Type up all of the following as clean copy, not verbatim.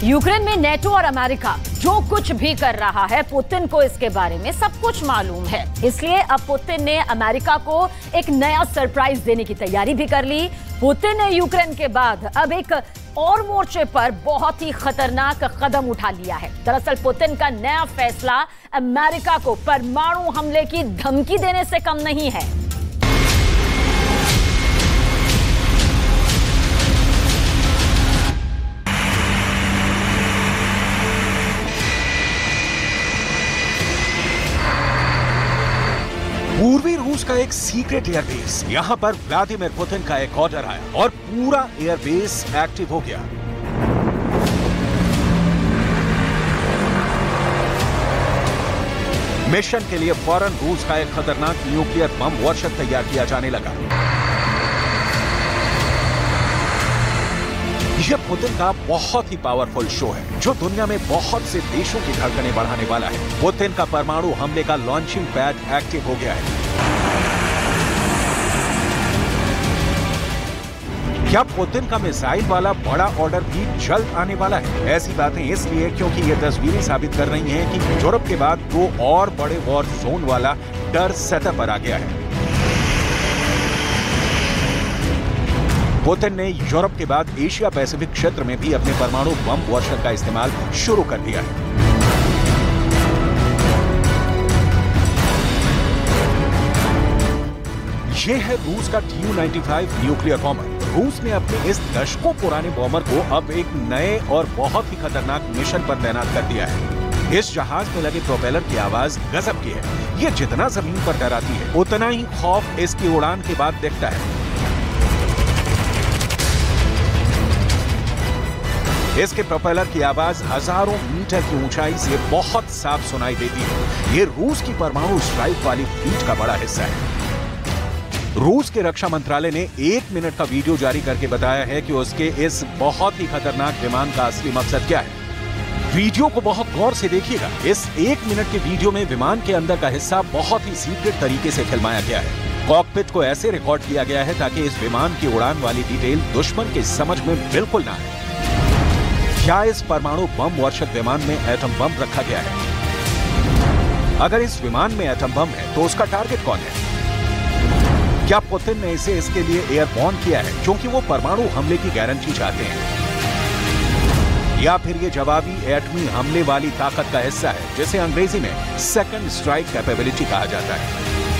Ukraine में NATO और America जो कुछ भी कर रहा है, पुतिन को इसके बारे में सब कुछ मालूम है। इसलिए अब पुतिन ने अमेरिका को एक नया सरप्राइज देने की तैयारी भी कर ली। पुतिन ने यूक्रेन के बाद अब एक और मोर्चे पर बहुत ही खतरनाक कदम उठा लिया है। दरअसल पुतिन का नया फैसला अमेरिका को परमाणु हमले की धमकी देने से कम नहीं है। पूर्वी रूस का एक सीक्रेट एयरबेस, यहां पर व्लादिमीर पुतिन का एक ऑर्डर आया और पूरा एयरबेस एक्टिव हो गया। मिशन के लिए फौरन रूस का एक खतरनाक न्यूक्लियर बम वर्षक तैयार किया जाने लगा। यह पुतिन का बहुत ही पावरफुल शो है जो दुनिया में बहुत से देशों की धड़कनें बढ़ाने वाला है। पुतिन का परमाणु हमले का लॉन्चिंग पैड एक्टिव हो गया है। क्या पुतिन का मिसाइल वाला बड़ा ऑर्डर भी जल्द आने वाला है? ऐसी बातें इसलिए क्योंकि ये तस्वीरें साबित कर रही हैं कि यूरोप के बाद दो और बड़े वॉर जोन वाला डर सतह पर आ गया है। पुतिन ने यूरोप के बाद एशिया पैसिफिक क्षेत्र में भी अपने परमाणु बम वर्षक का इस्तेमाल शुरू कर दिया है। यह है रूस का Tu-95 न्यूक्लियर बॉम्बर। रूस ने अपने इस दशकों पुराने बॉम्बर को अब एक नए और बहुत ही खतरनाक मिशन पर तैनात कर दिया है। इस जहाज में लगे प्रोपेलर की आवाज गजब की है। यह जितना जमीन पर डराती है, उतना ही खौफ इसकी उड़ान के बाद दिखता है। इसके प्रोपेलर की आवाज हजारों मीटर की ऊंचाई से बहुत साफ सुनाई देती है। ये रूस की परमाणु स्ट्राइक वाली फ्लीट का बड़ा हिस्सा है। रूस के रक्षा मंत्रालय ने 1 मिनट का वीडियो जारी करके बताया है कि उसके इस बहुत ही खतरनाक विमान का असली मकसद क्या है। वीडियो को बहुत गौर से देखिएगा। इस 1 मिनट के वीडियो में विमान के अंदर का हिस्सा बहुत ही सीक्रेट तरीके से फिल्माया गया है। कॉकपिट को ऐसे रिकॉर्ड किया गया है ताकि इस विमान की उड़ान वाली डिटेल दुश्मन के समझ में बिल्कुल ना आए। क्या इस परमाणु बम वर्षक विमान में एटम बम रखा गया है? अगर इस विमान में एटम बम है तो उसका टारगेट कौन है? क्या पुतिन ने इसे इसके लिए एयरबॉर्न किया है क्योंकि वो परमाणु हमले की गारंटी चाहते हैं? या फिर ये जवाबी एटमी हमले वाली ताकत का हिस्सा है जिसे अंग्रेजी में सेकंड स्ट्राइक कैपेबिलिटी कहा जाता है।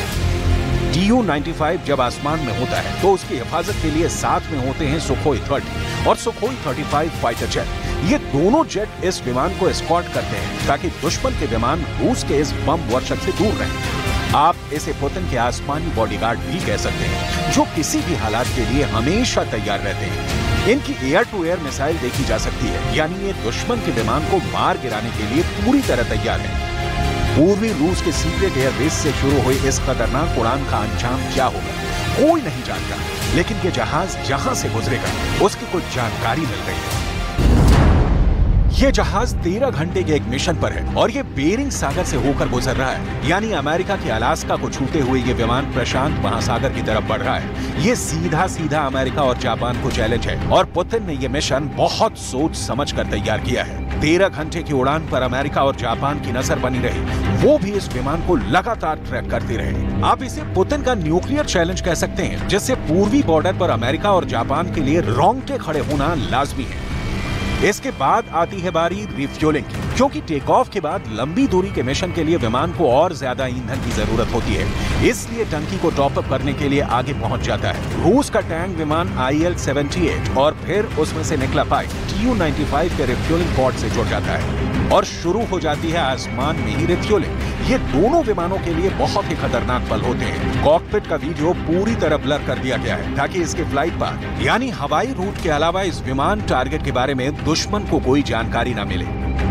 Tu-95 जब आसमान में होता है तो उसकी हिफाजत के लिए साथ में होते हैं सुखोई 30 और सुखोई 35 फाइटर जेट। ये दोनों जेट इस विमान को एस्कॉर्ट करते हैं ताकि दुश्मन के विमान रूस के इस बम वर्षक से दूर रहें। आप इसे पुतिन के आसमानी बॉडीगार्ड भी कह सकते हैं जो किसी भी हालात के लिए हमेशा तैयार रहते हैं। इनकी एयर टू एयर मिसाइल देखी जा सकती है, यानी ये दुश्मन के विमान को मार गिराने के लिए पूरी तरह तैयार है। पूर्वी रूस के सीक्रेट एयरबेस से शुरू हुई इस खतरनाक उड़ान का अंजाम क्या होगा कोई नहीं जानता, लेकिन ये जहाज जहां से गुजरेगा उसकी कुछ जानकारी मिल रही है। ये जहाज 13 घंटे के एक मिशन पर है और ये बेरिंग सागर से होकर गुजर रहा है, यानी अमेरिका के अलास्का को छूते हुए ये विमान प्रशांत महासागर की तरफ बढ़ रहा है। ये सीधा सीधा अमेरिका और जापान को चैलेंज है और पुतिन ने ये मिशन बहुत सोच समझ कर तैयार किया है। 13 घंटे की उड़ान पर अमेरिका और जापान की नजर बनी रही, वो भी इस विमान को लगातार ट्रैक करते रहे। आप इसे पुतिन का न्यूक्लियर चैलेंज कह सकते हैं, जिससे पूर्वी बॉर्डर पर अमेरिका और जापान के लिए रोंगटे खड़े होना लाजमी है। इसके बाद आती है बारी रिफ्यूलिंग की, क्योंकि टेक ऑफ के बाद लंबी दूरी के मिशन के लिए विमान को और ज्यादा ईंधन की जरूरत होती है, इसलिए टंकी को टॉप अप करने के लिए आगे पहुंच जाता है। रूस का टैंक विमान IL-78 और फिर उसमें से निकला पाइप Tu-95 के रिफ्यूलिंग पॉड से जुड़ जाता है और शुरू हो जाती है आसमान में ही रिफ्यूलिंग। ये दोनों विमानों के लिए बहुत ही खतरनाक पल होते हैं। कॉकपिट का वीडियो पूरी तरह ब्लर कर दिया गया है ताकि इसके फ्लाइट पाथ यानी हवाई रूट के अलावा इस विमान टारगेट के बारे में दुश्मन को कोई जानकारी न मिले।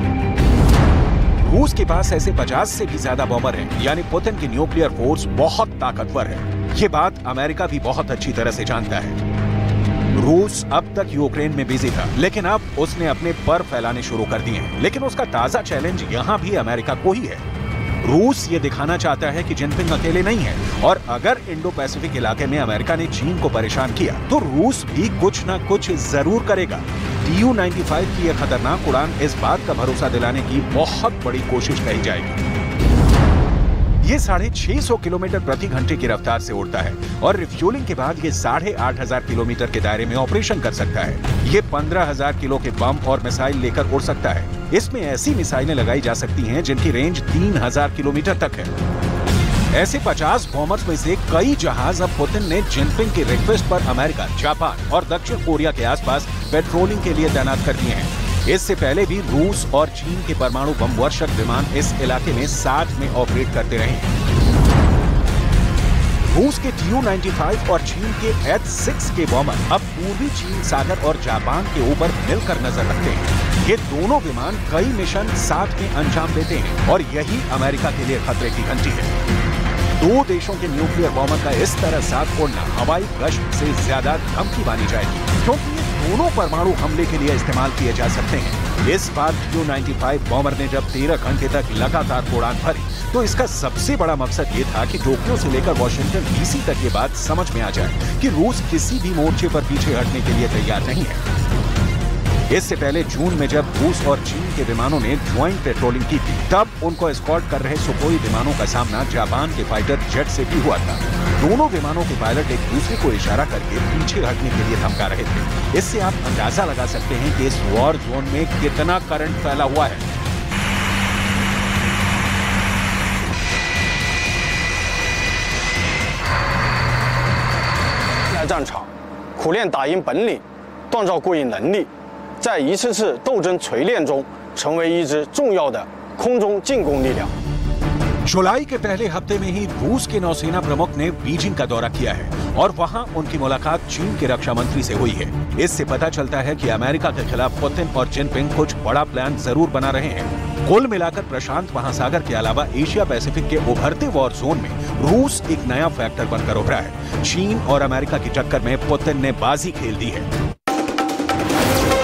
रूस के पास ऐसे 50 से भी ज्यादा बॉम्बर हैं, यानी पुतिन की न्यूक्लियर फोर्स बहुत ताकतवर है। ये बात अमेरिका भी बहुत अच्छी तरह से जानता है। रूस अब तक यूक्रेन में बिजी था, लेकिन अब उसने अपने पर फैलाने शुरू कर दिए हैं। लेकिन उसका ताजा चैलेंज यहाँ भी अमेरिका को ही है। रूस ये दिखाना चाहता है कि जिनपिंग अकेले नहीं है, और अगर इंडो पैसिफिक इलाके में अमेरिका ने चीन को परेशान किया तो रूस भी कुछ न कुछ जरूर करेगा। Tu-95 की यह खतरनाक उड़ान इस बात का भरोसा दिलाने की बहुत बड़ी कोशिश कही जाएगी। ये 650 किलोमीटर प्रति घंटे की रफ्तार से उड़ता है और रिफ्यूलिंग के बाद ये 8,500 किलोमीटर के दायरे में ऑपरेशन कर सकता है। ये 15,000 किलो के बम और मिसाइल लेकर उड़ सकता है। इसमें ऐसी मिसाइलें लगाई जा सकती हैं जिनकी रेंज 3,000 किलोमीटर तक है। ऐसे 50 बॉम्बर्स में से कई जहाज अब पुतिन ने जिनपिंग की रिक्वेस्ट पर अमेरिका, जापान और दक्षिण कोरिया के आसपास पेट्रोलिंग के लिए तैनात कर दिए हैं। इससे पहले भी रूस और चीन के परमाणु बम वर्षक विमान इस इलाके में साथ में ऑपरेट करते रहे हैं। रूस के Tu-95 और चीन के H-6 के बॉम्बर अब पूर्वी चीन सागर और जापान के ऊपर मिलकर नजर रखते हैं। ये दोनों विमान कई मिशन साथ में अंजाम देते हैं और यही अमेरिका के लिए खतरे की घंटी है। दो देशों के न्यूक्लियर बॉम्बर का इस तरह साथ उड़ना हवाई गश्त से ज्यादा धमकी मानी जाएगी, क्योंकि ये दोनों परमाणु हमले के लिए इस्तेमाल किए जा सकते हैं। इस बार Tu-95 बॉम्बर ने जब 13 घंटे तक लगातार उड़ान भरी तो इसका सबसे बड़ा मकसद ये था कि टोक्यो से लेकर वॉशिंगटन डीसी तक ये बात समझ में आ जाए कि रूस किसी भी मोर्चे पर पीछे हटने के लिए तैयार नहीं है। इससे पहले जून में जब रूस और चीन के विमानों ने ज्वाइंट पेट्रोलिंग की थी, तब उनको एस्कॉर्ट कर रहे सुखोई विमानों का सामना जापान के फाइटर जेट से भी हुआ था। दोनों विमानों के पायलट एक दूसरे को इशारा करके पीछे हटने के लिए धमका रहे थे। इससे आप अंदाजा लगा सकते हैं कि इस वॉर जोन में कितना करंट फैला हुआ है। 战场，苦练打赢本领，锻造过硬能力，在一次次斗争锤炼中，成为一支重要的空中进攻力量。 जुलाई के पहले हफ्ते में ही रूस के नौसेना प्रमुख ने बीजिंग का दौरा किया है और वहां उनकी मुलाकात चीन के रक्षा मंत्री से हुई है। इससे पता चलता है कि अमेरिका के खिलाफ पुतिन और जिनपिंग कुछ बड़ा प्लान जरूर बना रहे हैं। कुल मिलाकर प्रशांत महासागर के अलावा एशिया पैसिफिक के उभरते वॉर जोन में रूस एक नया फैक्टर बनकर उभरा है। चीन और अमेरिका की टक्कर में पुतिन ने बाजी खेल दी है।